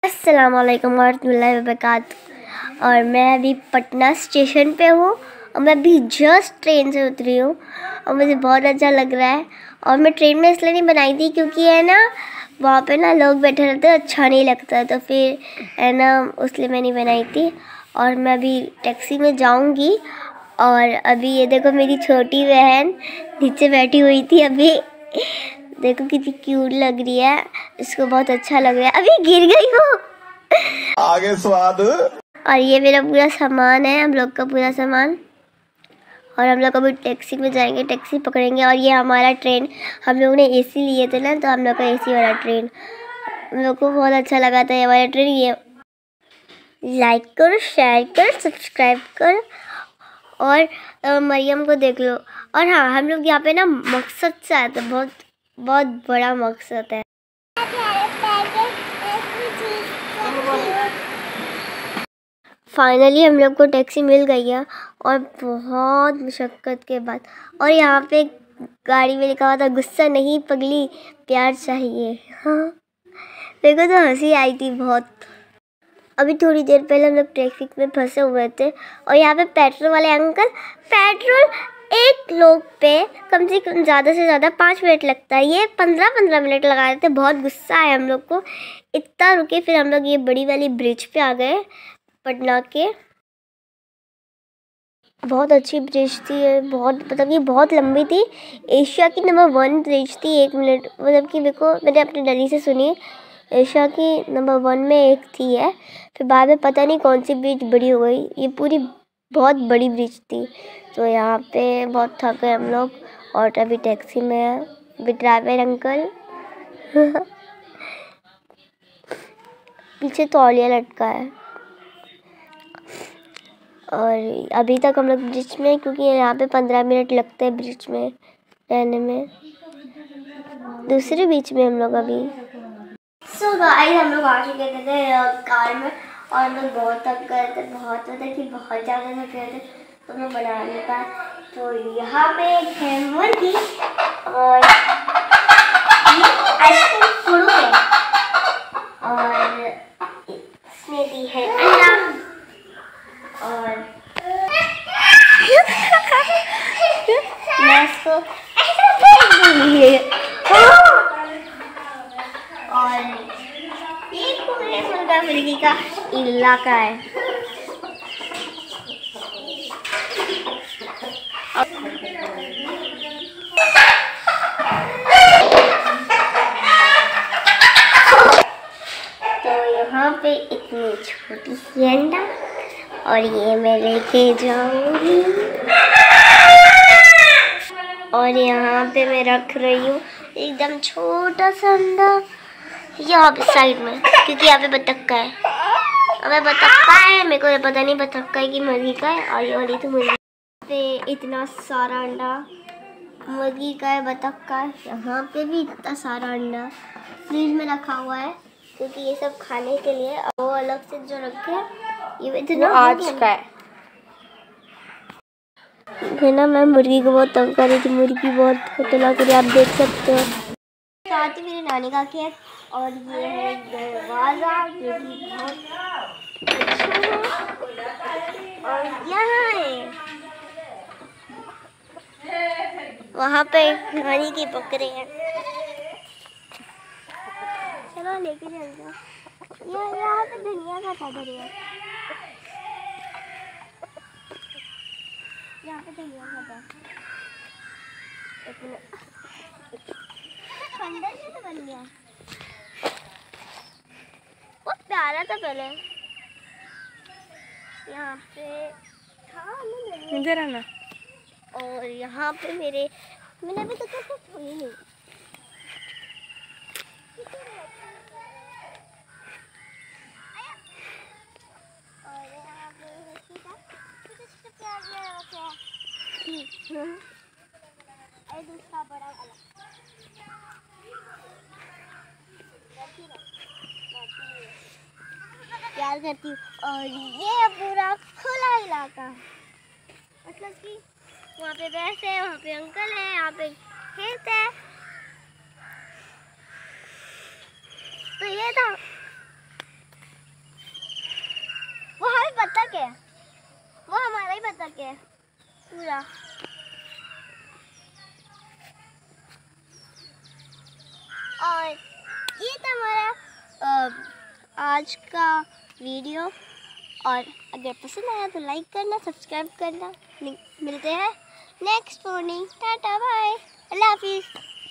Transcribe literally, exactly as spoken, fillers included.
अस्सलाम वालेकुम warahmatullahi wabarakatuh। और मैं अभी पटना स्टेशन पे हूँ और मैं अभी जस्ट ट्रेन से उतरी हूँ और मुझे बहुत अच्छा लग रहा है। और मैं ट्रेन में इसलिए नहीं बनाई थी क्योंकि है ना वहाँ पे ना लोग बैठे रहते हैं, अच्छा नहीं लगता, तो फिर है ना उसलिए मैं नहीं बनाई थी। और मैं अभी टैक्सी में जाऊँगी और अभी ये देखो मेरी छोटी बहन नीचे बैठी हुई थी, अभी देखो कितनी क्यूट लग रही है, इसको बहुत अच्छा लग रहा है। अभी गिर गई वो आगे स्वाद। और ये मेरा पूरा सामान है, हम लोग का पूरा सामान। और हम लोग अभी टैक्सी में जाएंगे, टैक्सी पकड़ेंगे। और ये हमारा ट्रेन, हम लोग ने एसी लिए थे ना, तो हम लोग का एसी वाला ट्रेन हम लोग को बहुत अच्छा लगा था ये वाला ट्रेन। ये लाइक करो, शेयर करो, सब्सक्राइब करो और अ, मरियम को देख लो। और हाँ, हम लोग यहाँ पे ना मकसद से आए थे, बहुत बहुत बड़ा मकसद है। फाइनली हम लोग को टैक्सी मिल गई है और बहुत मुशक्क़त के बाद। और यहाँ पे गाड़ी में लिखा हुआ था गुस्सा नहीं पगली, प्यार चाहिए। हाँ देखो तो हंसी आई थी बहुत। अभी थोड़ी देर पहले हम लोग ट्रैफिक में फंसे हुए थे और यहाँ पे पेट्रोल वाले अंकल पेट्रोल एक लोग पे कम से कम ज़्यादा से ज़्यादा पाँच मिनट लगता है, ये पंद्रह पंद्रह मिनट लगा रहे थे। बहुत गुस्सा आया हम लोग को, इतना रुके। फिर हम लोग ये बड़ी वाली ब्रिज पे आ गए पटना के। बहुत अच्छी ब्रिज थी, बहुत मतलब कि बहुत लंबी थी, एशिया की नंबर वन ब्रिज थी। एक मिनट मतलब कि देखो, मैंने अपने डैडी से सुनी एशिया की नंबर वन में एक थी है, फिर बाद में पता नहीं कौन सी ब्रिज बड़ी हो गई। ये पूरी बहुत बड़ी ब्रिज थी। तो यहाँ पे बहुत थक गए हम लोग और अभी टैक्सी में है, अभी ड्राइवर अंकल पीछे तौलिया लटका है। और अभी तक हम लोग ब्रिज में, क्योंकि यहाँ पे पंद्रह मिनट लगते हैं ब्रिज में रहने में। दूसरे बीच में हम लोग अभी सो गाइस हम लोग आ चुके थे, थे कार में और हम लोग बहुत थक गए थे, बहुत मतलब कि बहुत ज़्यादा थक गए थे, तो हम लोग बना नहीं पाए। तो यहाँ पे है मुर्गी और ये आइसक्रीम फ्रूट है और इसमें भी है अंडा और मैं इसको और ये पूरे मुर्गा मुर्गी का इलाका है। तो यहाँ पे इतनी छोटी सी अंडा और ये मैं लेके जाऊंगी और यहाँ पे मैं रख रही हूँ एकदम छोटा सा अंडा यहाँ पे साइड में, क्योंकि यहाँ पे बतख का है। अबे बतख का है, मेरे को पता नहीं बतख का है कि मुर्गी का है। और ये वाली तो मुर्गी पे इतना सारा अंडा मुर्गी का है, बतख का है। यहाँ पे भी इतना सारा अंडा फ्रिज में रखा हुआ है, क्योंकि ये सब खाने के लिए। और वो अलग से जो रखे हैं ये इतना आज का है है ना। मैं मुर्गी को बहुत तंग कर रही थी, मुर्गी बहुत खतरनाक है, आप देख सकते हो। साथ ही मेरी नानी का केक और ये है दरवाजा जो कि बहुत अच्छा है। और यहाँ है वहाँ पे नानी की बकरे हैं, चलो लेके चलते हैं। ये यहाँ पे धनिया का था, धनिया यहाँ पे धनिया का था। एक मिनट, खंडर कैसे बन गया? बहुत प्यारा था पहले, यहाँ पे था इधर आना। और यहाँ पे मेरे मैंने अभी तक तो कुछ हुई नहीं। और यहाँ पे छोटे प्यार दूसरा बड़ा वाला प्यार करती हूँ। और ये पूरा खुला इलाका, मतलब कि वहाँ पे भैंस है, वहाँ पे अंकल है, यहाँ पे खेत है। तो ये था के है, वो हमारा ही बतख है पूरा। और ये था हमारा आ, आज का वीडियो। और अगर पसंद आया तो लाइक करना, सब्सक्राइब करना। मिलते हैं नेक्स्ट मॉर्निंग। टाटा बाय, अल्लाह हाफिज़।